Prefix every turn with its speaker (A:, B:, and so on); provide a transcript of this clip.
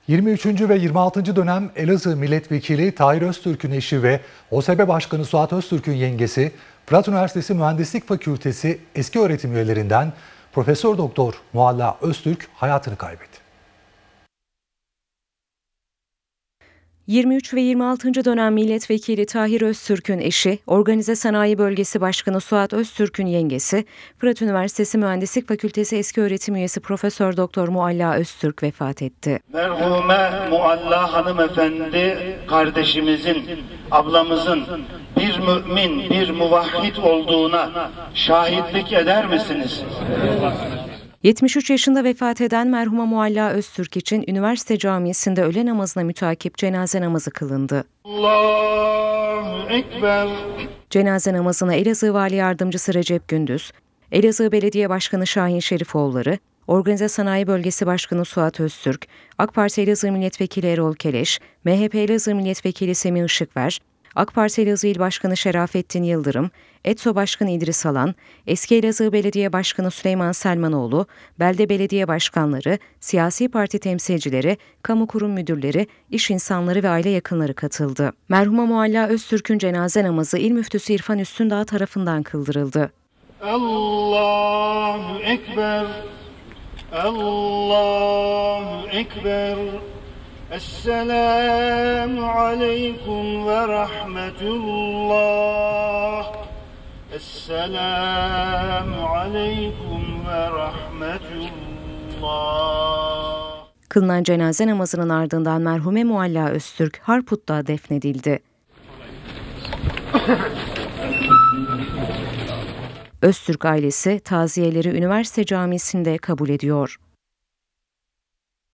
A: 23. ve 26. dönem Elazığ Milletvekili Tahir Öztürk'ün eşi ve OSB Başkanı Suat Öztürk'ün yengesi, Fırat Üniversitesi Mühendislik Fakültesi eski öğretim üyelerinden Profesör Doktor Mualla Öztürk hayatını kaybetti.
B: 23 ve 26. dönem Milletvekili Tahir Öztürk'ün eşi, Organize Sanayi Bölgesi Başkanı Suat Öztürk'ün yengesi, Fırat Üniversitesi Mühendislik Fakültesi eski öğretim üyesi Profesör Doktor Mualla Öztürk vefat etti.
C: Merhume Mualla hanımefendi kardeşimizin, ablamızın bir mümin, bir muvahhid olduğuna şahitlik eder misiniz?
B: 73 yaşında vefat eden merhuma Mualla Öztürk için üniversite camisinde öğle namazına mütakip cenaze namazı kılındı.
C: Allahu Ekber.
B: Cenaze namazına Elazığ Vali Yardımcısı Recep Gündüz, Elazığ Belediye Başkanı Şahin Şerifoğulları, Organize Sanayi Bölgesi Başkanı Suat Öztürk, AK Parti Elazığ Milletvekili Erol Keleş, MHP Elazığ Milletvekili Semih Işıkver, AK Parti Elazığ İl Başkanı Şerafettin Yıldırım, ETSO Başkanı İdris Alan, eski Elazığ Belediye Başkanı Süleyman Selmanoğlu, belde belediye başkanları, siyasi parti temsilcileri, kamu kurum müdürleri, iş insanları ve aile yakınları katıldı. Merhuma Mualla Öztürk'ün cenaze namazı İl Müftüsü İrfan Üstündağ tarafından kıldırıldı.
C: Allahu Ekber. Allahu Ekber. Esselamu aleyküm ve rahmetullah. Esselamu aleyküm ve rahmetullah.
B: Kılınan cenaze namazının ardından merhume Mualla Öztürk Harput'ta defnedildi. Öztürk ailesi taziyeleri üniversite camisinde kabul ediyor.